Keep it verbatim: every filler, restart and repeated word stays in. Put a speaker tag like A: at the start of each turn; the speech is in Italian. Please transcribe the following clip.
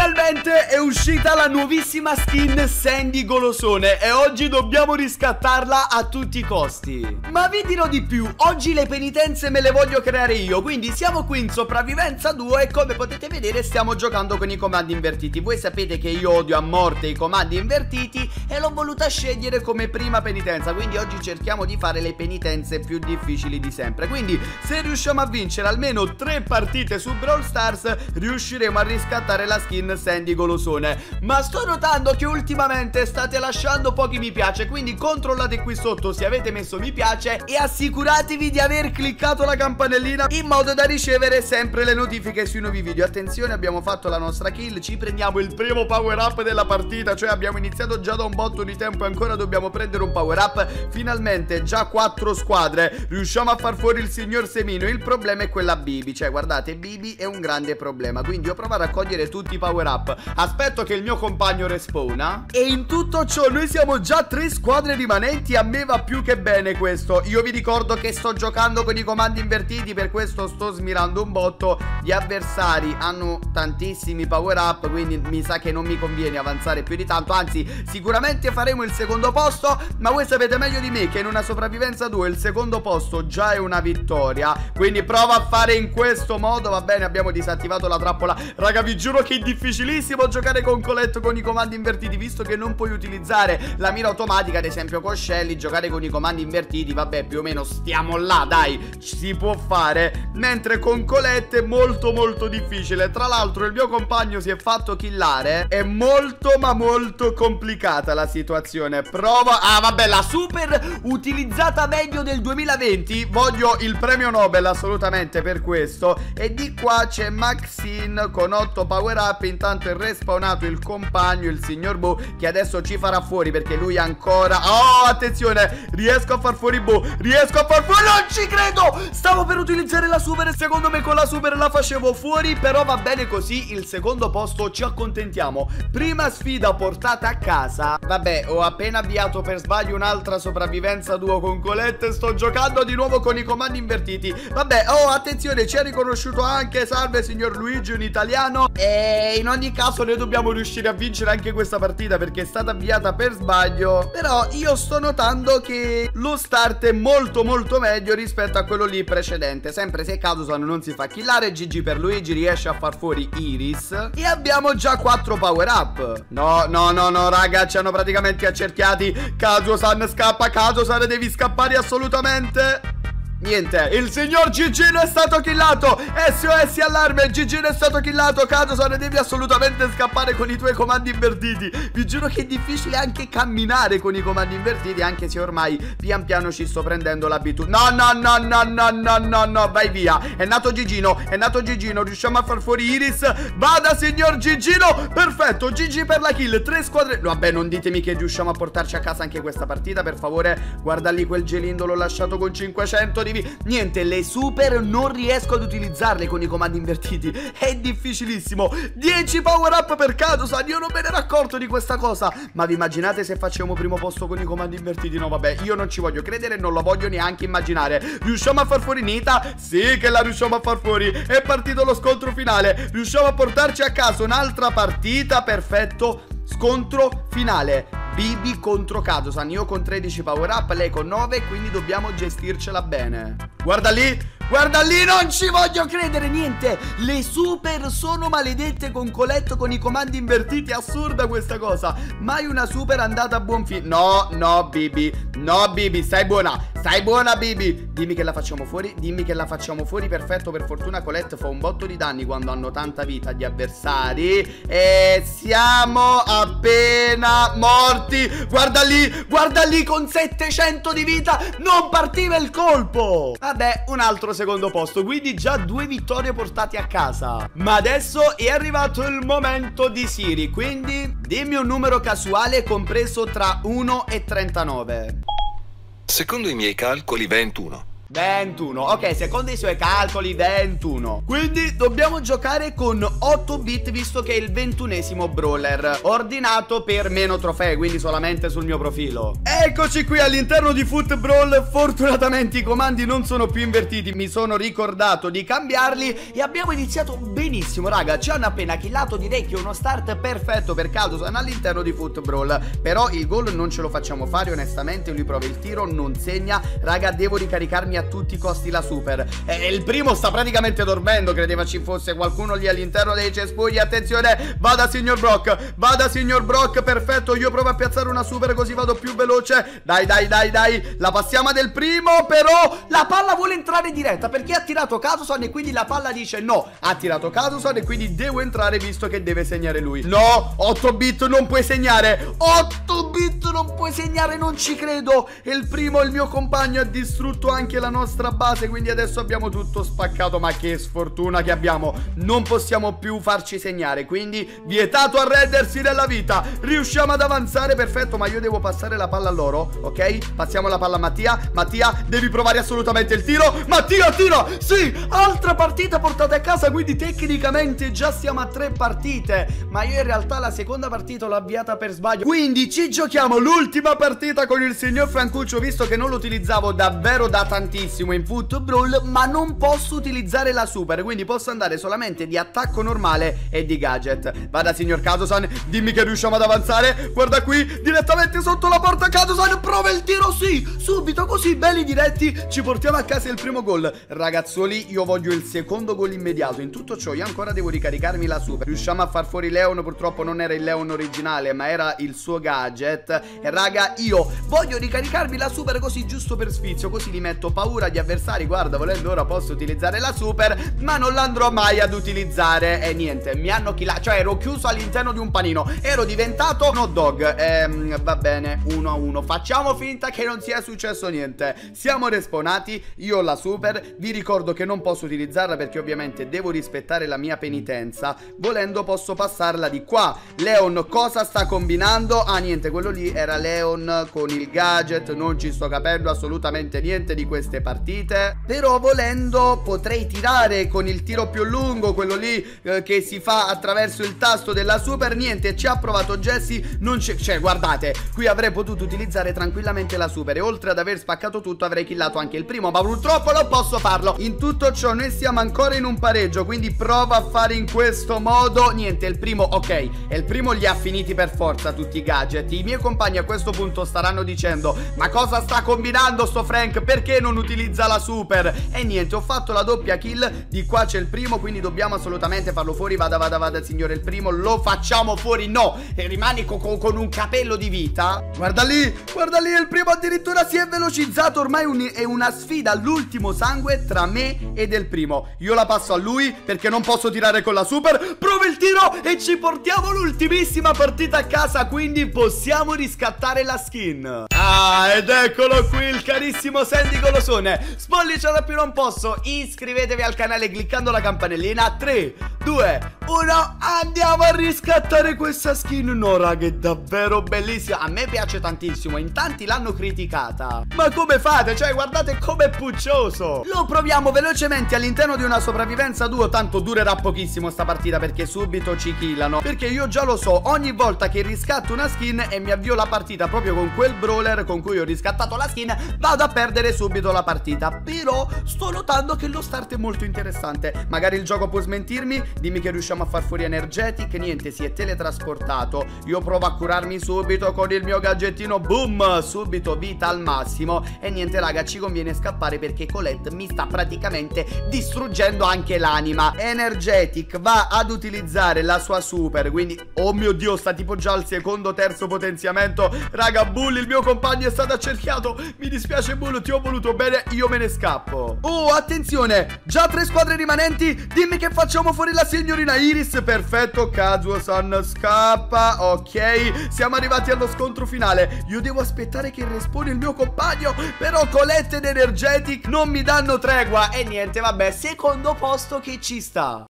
A: Finalmente è uscita la nuovissima skin Sandy Golosone e oggi dobbiamo riscattarla a tutti i costi. Ma vi dirò di più, oggi le penitenze me le voglio creare io, quindi siamo qui in sopravvivenza due e come potete vedere stiamo giocando con i comandi invertiti. Voi sapete che io odio a morte i comandi invertiti e l'ho voluta scegliere come prima penitenza, quindi oggi cerchiamo di fare le penitenze più difficili di sempre. Quindi se riusciamo a vincere almeno tre partite su Brawl Stars riusciremo a riscattare la skin Sandy Golosone. Ma sto notando che ultimamente state lasciando pochi mi piace, quindi controllate qui sotto se avete messo mi piace e assicuratevi di aver cliccato la campanellina in modo da ricevere sempre le notifiche sui nuovi video. Attenzione, abbiamo fatto la nostra kill, ci prendiamo il primo power up della partita, cioè abbiamo iniziato già da un botto di tempo e ancora dobbiamo prendere un power up. Finalmente già quattro squadre, riusciamo a far fuori il signor Semino. Il problema è quella Bibi, cioè guardate, Bibi è un grande problema, quindi io provo a raccogliere tutti i power up, aspetto che il mio compagno respawna e in tutto ciò noi siamo già tre squadre rimanenti. A me va più che bene questo. Io vi ricordo che sto giocando con i comandi invertiti, per questo sto smirando un botto. Gli avversari hanno tantissimi power up, quindi mi sa che non mi conviene avanzare più di tanto, anzi sicuramente faremo il secondo posto, ma voi sapete meglio di me che in una sopravvivenza due il secondo posto già è una vittoria, quindi provo a fare in questo modo. Va bene, abbiamo disattivato la trappola. Raga, vi giuro che è difficilissimo giocare con Colette con i comandi invertiti, visto che non puoi utilizzare la mira automatica, ad esempio con Shelly. Giocare con i comandi invertiti, vabbè, più o meno stiamo là, dai, si può fare, mentre con Colette è molto molto difficile. Tra l'altro il mio compagno si è fatto killare, è molto ma molto complicata la situazione. Prova, ah vabbè, la super utilizzata meglio del duemilaventi, voglio il premio Nobel assolutamente per questo. E di qua c'è Maxine con otto power up. Intanto è respawnato il compagno, il signor Bo, che adesso ci farà fuori perché lui ancora... Oh, attenzione, riesco a far fuori Bo, riesco a far fuori... Non ci credo, stavo per utilizzare la super e secondo me con la super la facevo fuori, però va bene così, il secondo posto ci accontentiamo. Prima sfida portata a casa. Vabbè, ho appena avviato per sbaglio un'altra sopravvivenza duo con Colette, sto giocando di nuovo con i comandi invertiti. Vabbè, oh, attenzione, ci ha riconosciuto anche, salve signor Luigi, un italiano. E in ogni caso noi dobbiamo riuscire a vincere anche questa partita perché è stata avviata per sbaglio. Però io sto notando che lo start è molto molto meglio rispetto a quello lì precedente. Sempre se Kazusan non si fa killare, G G per Luigi, riesce a far fuori Iris. E abbiamo già quattro power up. No, no, no, no, raga, ci hanno praticamente accerchiati. Kazusan scappa, Kazusan devi scappare assolutamente. Niente, il signor Gigino è stato killato. S O S allarme, Gigino è stato killato. Kazusan devi assolutamente scappare con i tuoi comandi invertiti. Vi giuro che è difficile anche camminare con i comandi invertiti, anche se ormai pian piano ci sto prendendo l'abitudine. No, no, no, no, no, no, no, no, vai via. È nato Gigino, è nato Gigino. Riusciamo a far fuori Iris. Vada signor Gigino. Perfetto, G G per la kill. Tre squadre. Vabbè, non ditemi che riusciamo a portarci a casa anche questa partita, per favore. Guarda lì quel gelindo, l'ho lasciato con cinquecento di... Niente, le super non riesco ad utilizzarle con i comandi invertiti, è difficilissimo. Dieci power up per Kazusan, io non me ne ero accorto di questa cosa. Ma vi immaginate se facciamo primo posto con i comandi invertiti? No vabbè, io non ci voglio credere, non lo voglio neanche immaginare. Riusciamo a far fuori Nita? Sì che la riusciamo a far fuori. È partito lo scontro finale, riusciamo a portarci a casa un'altra partita. Perfetto, scontro finale, Bibi contro Kazusan. Io con tredici power up, lei con nove, quindi dobbiamo gestircela bene. Guarda lì, guarda lì, non ci voglio credere. Niente, le super sono maledette con Colette con i comandi invertiti. Assurda questa cosa. Mai una super andata a buon fine. No, no Bibi, no Bibi, stai buona, stai buona Bibi. Dimmi che la facciamo fuori, dimmi che la facciamo fuori. Perfetto, per fortuna Colette fa un botto di danni quando hanno tanta vita gli avversari. E siamo appena morti. Guarda lì, guarda lì, con settecento di vita non partiva il colpo. Vabbè, un altro secondo posto, quindi già due vittorie portate a casa. Ma adesso è arrivato il momento di Siri, quindi dimmi un numero casuale compreso tra uno e trentanove.
B: Secondo i miei calcoli ventuno.
A: ventuno. Ok, secondo i suoi calcoli ventuno. Quindi dobbiamo giocare con otto bit, visto che è il ventunesimo brawler ordinato per meno trofei, quindi solamente sul mio profilo. Eccoci qui all'interno di Foot Brawl. Fortunatamente i comandi non sono più invertiti, mi sono ricordato di cambiarli e abbiamo iniziato benissimo, raga. Ci hanno appena killato, direi che è uno start perfetto per Cadusan all'interno di Foot Brawl. Però il gol non ce lo facciamo fare, onestamente. Lui prova il tiro, non segna. Raga, devo ricaricarmi a tutti i costi la super. E il primo sta praticamente dormendo, credeva ci fosse qualcuno lì all'interno dei cespugli. Attenzione, vada signor Brock, vada signor Brock, perfetto. Io provo a piazzare una super così vado più veloce. Dai dai dai dai, la passiamo del primo. Però la palla vuole entrare diretta perché ha tirato Cadusan e quindi la palla dice no. Ha tirato Cadusan e quindi devo entrare visto che deve segnare lui. No, otto bit non puoi segnare, otto bit non puoi segnare, non ci credo. E il primo, il mio compagno, ha distrutto anche la nostra base, quindi adesso abbiamo tutto spaccato. Ma che sfortuna che abbiamo, non possiamo più farci segnare, quindi vietato arrendersi nella vita. Riusciamo ad avanzare, perfetto, ma io devo passare la palla a loro, ok? Passiamo la palla a Mattia. Mattia, devi provare assolutamente il tiro. Mattia, tira, sì, altra partita portata a casa, quindi tecnicamente già siamo a tre partite, ma io in realtà la seconda partita l'ho avviata per sbaglio, quindi ci giochiamo l'ultima partita con il signor Francuccio, visto che non lo utilizzavo davvero da tantissimo in Foot Brawl, ma non posso utilizzare la super, quindi posso andare solamente di attacco normale e di gadget. Vada signor Cadusan, dimmi che riusciamo ad avanzare. Guarda qui, direttamente sotto la porta Cadusan, prova il tiro, sì, subito, così belli diretti, ci portiamo a casa il primo gol. Ragazzuoli, io voglio il secondo gol immediato. In tutto ciò io ancora devo ricaricarmi la super. Riusciamo a far fuori Leon, purtroppo non era il Leon originale ma era il suo gadget. E raga, io voglio ricaricarmi la super così giusto per sfizio, così li metto paura agli avversari. Guarda, volendo ora posso utilizzare la super, ma non l'andrò mai ad utilizzare. E niente, mi hanno killato, cioè ero chiuso all'interno di un panino, ero diventato un hot dog. ehm, Va bene, uno a uno, facciamo finta che non sia successo niente. Siamo respawnati, io ho la super. Vi ricordo che non posso utilizzarla perché ovviamente devo rispettare la mia penitenza. Volendo posso passarla di qua. Leon cosa sta combinando? Ah niente, quello lì era Leon con il gadget. Non ci sto capendo assolutamente niente di queste partite. Però volendo potrei tirare con il tiro più lungo, quello lì eh, che si fa attraverso il tasto della super. Niente, ci ha provato Jesse, non c'è, cioè guardate, qui avrei potuto utilizzare tranquillamente la super e oltre ad aver spaccato tutto avrei killato anche il primo, ma purtroppo non posso farlo. In tutto ciò noi siamo ancora in un pareggio, quindi prova a fare in questo modo. Niente, il primo, ok, e il primo li ha finiti per forza tutti i gadget. I miei compagni a questo punto staranno dicendo ma cosa sta combinando sto Frank, perché non utilizza la super? E niente, ho fatto la doppia kill. Di qua c'è il primo, quindi dobbiamo assolutamente farlo fuori. Vada, vada, vada signore, il primo lo facciamo fuori. No, e rimani co co con un capello di vita. Guarda lì, guarda lì, il primo addirittura si è velocizzato. Ormai un è una sfida all'ultimo sangue tra me ed il primo. Io la passo a lui perché non posso tirare con la super. Prova il tiro e ci portiamo l'ultimissima partita a casa, quindi possiamo riscattare la skin. Ah, ed eccolo qui il carissimo Sandy Golosone. Spolliciate più non posso, iscrivetevi al canale cliccando la campanellina. Tre, due, uno, andiamo a riscattare questa skin. No raga, è davvero bellissima, a me piace tantissimo. In tanti l'hanno criticata, ma come fate? Cioè guardate com'è puccioso. Lo proviamo velocemente all'interno di una sopravvivenza duo, tanto durerà pochissimo sta partita perché subito ci killano. Perché io già lo so, ogni volta che riscatto una skin e mi avvio la partita proprio con quel brawler con cui ho riscattato la skin, vado a perdere subito la partita. Però sto notando che lo start è molto interessante. Magari il gioco può smentirmi, dimmi che riusciamo a far fuori Energetic. Niente, si è teletrasportato. Io provo a curarmi subito con il mio gadgettino, boom, subito vita al massimo. E niente raga, ci conviene scappare perché Colette mi sta praticamente distruggendo anche l'anima. Energetic va ad utilizzare la sua super, quindi oh mio dio, sta tipo già al secondo terzo potenziamento. Raga, Bull, il mio compagno è stato accerchiato. Mi dispiace Bull, ti ho voluto bene, io me ne scappo. Oh, attenzione, già tre squadre rimanenti. Dimmi che facciamo fuori la signorina Iris. Perfetto, Kazuo-san scappa. Ok, siamo arrivati allo scontro finale. Io devo aspettare che respawni il mio compagno, però Colette ed Energetic non mi danno tregua. E niente, vabbè, secondo posto che ci sta.